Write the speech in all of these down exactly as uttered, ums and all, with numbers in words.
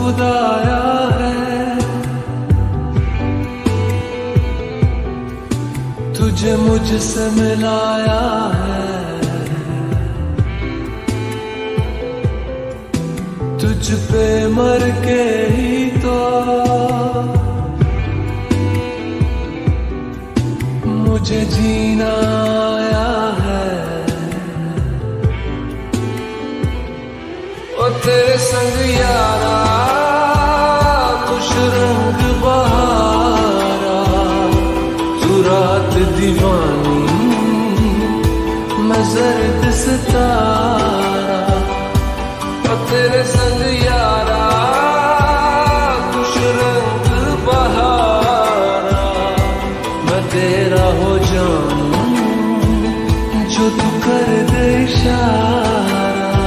खुदाया है, तुझे मुझसे मिलाया है, तुझ पे मर के ही तो मुझे जीना आया है। ओ तेरे संग यारा खुश रंग बहारा, तू रात दीवानी मैं जर्द सितारा। ओ तेरे संग यारा खुश रंग बहारा, मैं तेरा हो जाऊं जो तू कर दे इशारा।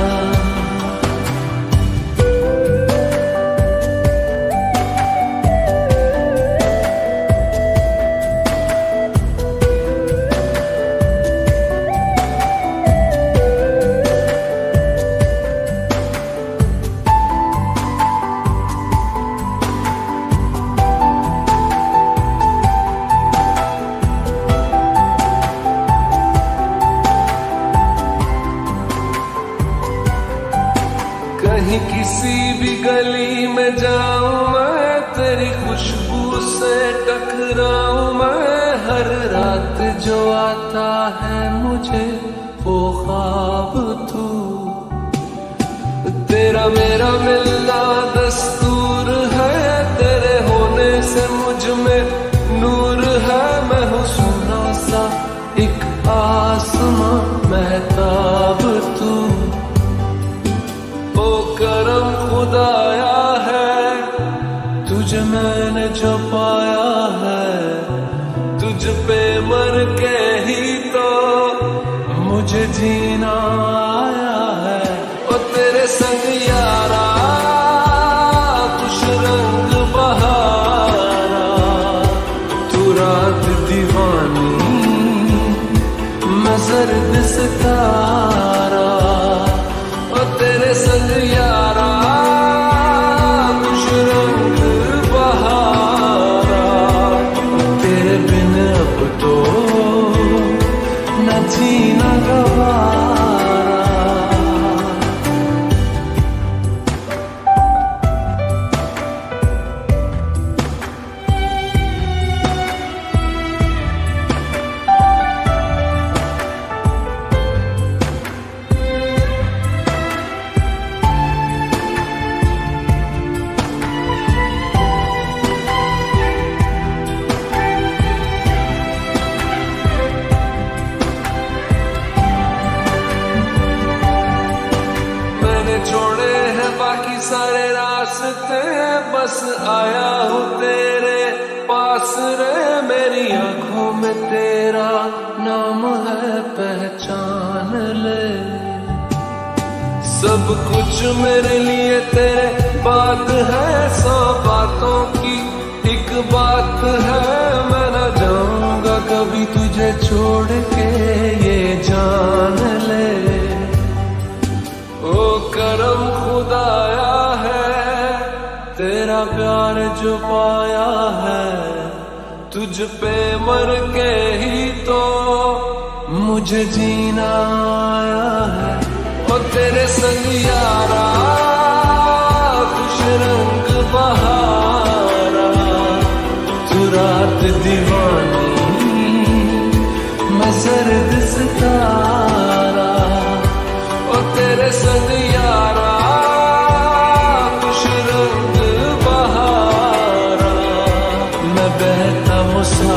कहीं किसी भी गली में जाऊं मैं, तेरी खुशबू से टकराऊं मैं। हर रात जो आता है मुझे वो ख्वाब तू, तेरा मेरा मिलना दस्तूर है। तेरे होने से मुझ में नूर है, मैं हूँ सोना सा एक आसमां महताब तू। ओ करम खुदाया है, तुझे मैंने जो पाया है, तुझ पे मर के ही तो मुझे जीना आया है। ओ तेरे संग यारा खुश रंग बहारा, तू रात दीवानी मैं जर्द सितारा। ओ तेरे संग यारा खुश रंग बहारा, तेरे बिन अब तो न जीना गवारा। छोड़े हैं बाकी सारे रास्ते, बस आया हूँ तेरे पास रे। मेरी आंखों में तेरा नाम है, पहचान ले। सब कुछ मेरे लिए तेरे बात है, सौ बातों की एक बात है। मैं न जाऊंगा कभी तुझे छोड़ के, ये जान ले। ओ करम खुदाया है, तेरा प्यार जो पाया है, तुझ पे मर के ही तो मुझे जीना आया है। ओ तेरे संग यारा खुश रंग बहारा, तू रात दीवानी मैं जर्द सितारा। ओ तेरे संग यारा खुश रंग बहारा, मैं बहता मुसा